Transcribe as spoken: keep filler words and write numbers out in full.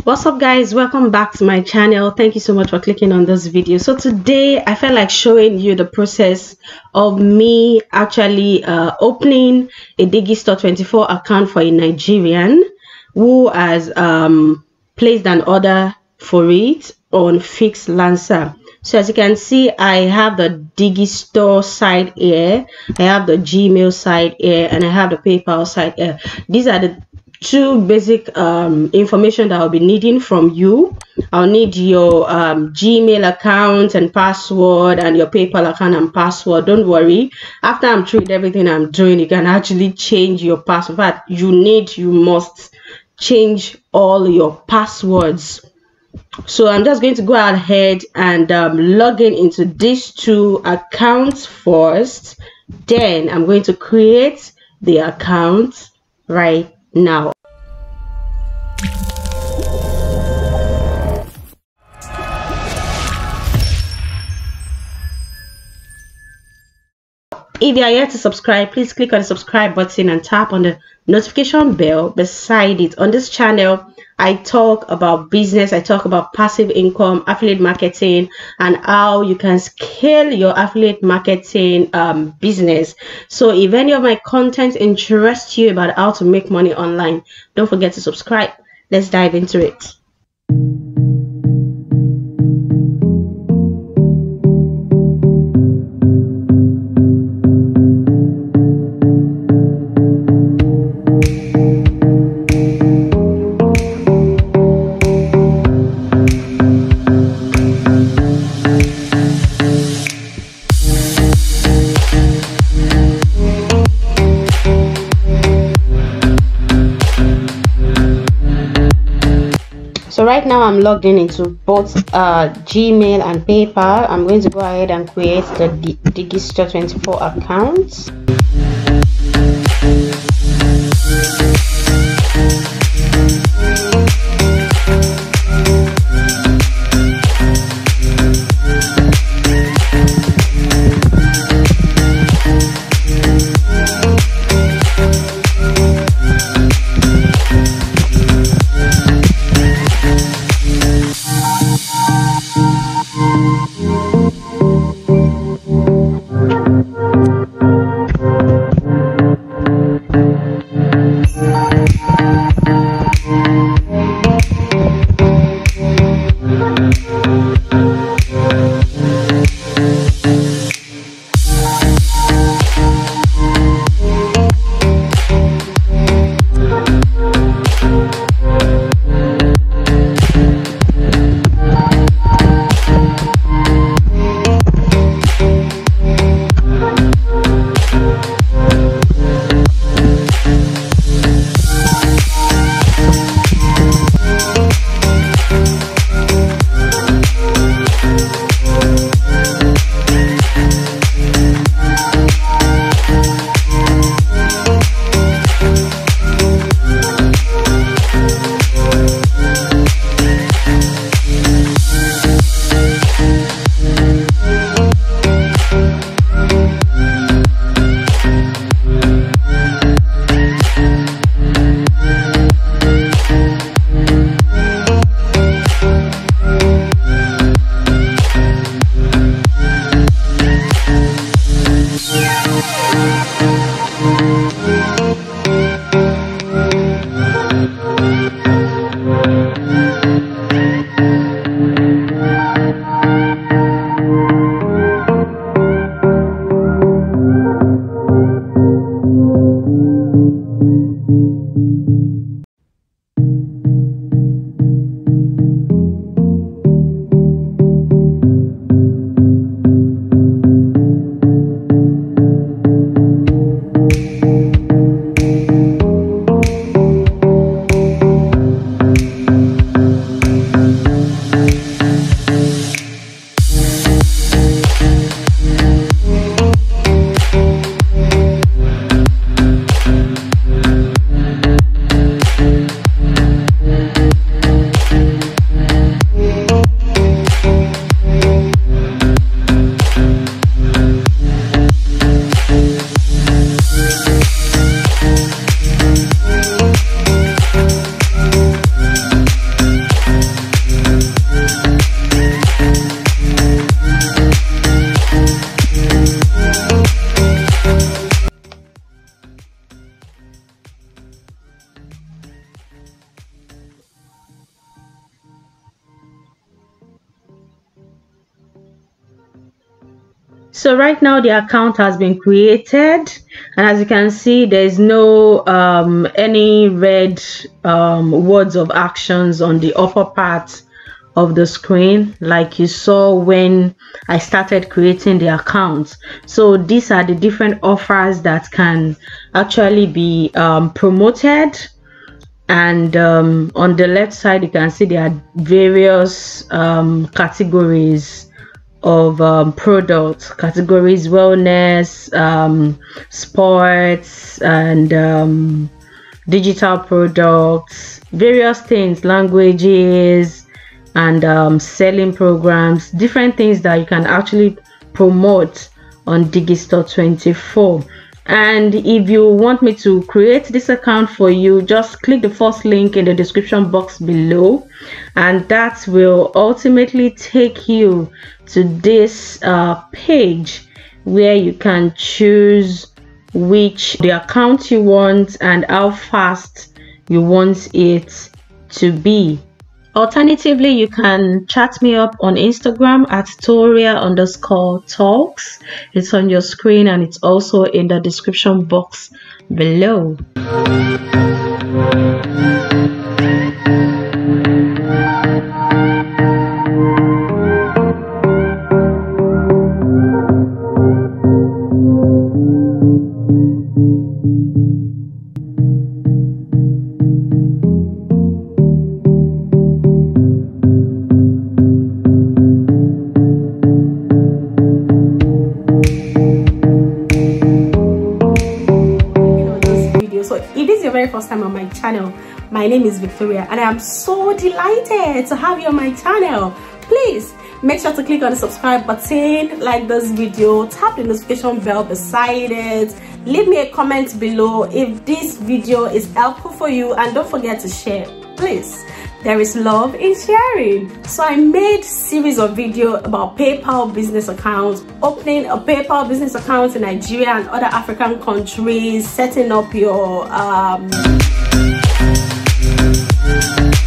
What's up, guys? Welcome back to my channel. Thank you so much for clicking on this video. So today I felt like showing you the process of me actually uh, opening a Digistore twenty-four account for a Nigerian who has um, placed an order for it on Fixed Lancer. So as you can see, I have the Digistore side here, I have the Gmail side here, and I have the PayPal side here. These are the two basic um, information that I'll be needing from you. I'll need your um, Gmail account and password, and your PayPal account and password. Don't worry, after I'm through with everything I'm doing, you can actually change your password. But you need, you must change all your passwords. So I'm just going to go ahead and um, log in into these two accounts first. Then I'm going to create the account right now. If you are yet to subscribe, please click on the subscribe button and tap on the notification bell beside it. On this channel, I talk about business, I talk about passive income, affiliate marketing, and how you can scale your affiliate marketing um, business. So if any of my content interests you about how to make money online, don't forget to subscribe. Let's dive into it. So right now I'm logged in into both uh, Gmail and PayPal. I'm going to go ahead and create the Digistore twenty-four account. So right now the account has been created, and as you can see, there is no um, any red um, words of actions on the upper part of the screen like you saw when I started creating the account. So these are the different offers that can actually be um, promoted, and um, on the left side you can see there are various um, categories of um, products, categories: wellness, um, sports, and um, digital products, various things, languages, and um, selling programs, different things that you can actually promote on Digistore twenty-four. And if you want me to create this account for you, just click the first link in the description box below, and that will ultimately take you to this uh, page where you can choose which the account you want and how fast you want it to be. Alternatively, you can chat me up on Instagram at Toria underscore talks. It's on your screen and it's also in the description box below. If this is your very first time on my channel, my name is Victoria and I am so delighted to have you on my channel. Please make sure to click on the subscribe button, like this video, tap the notification bell beside it, leave me a comment below if this video is helpful for you, and don't forget to share. Please, there is love in sharing. So I made series of video about PayPal business accounts, opening a PayPal business account in Nigeria and other African countries, setting up your um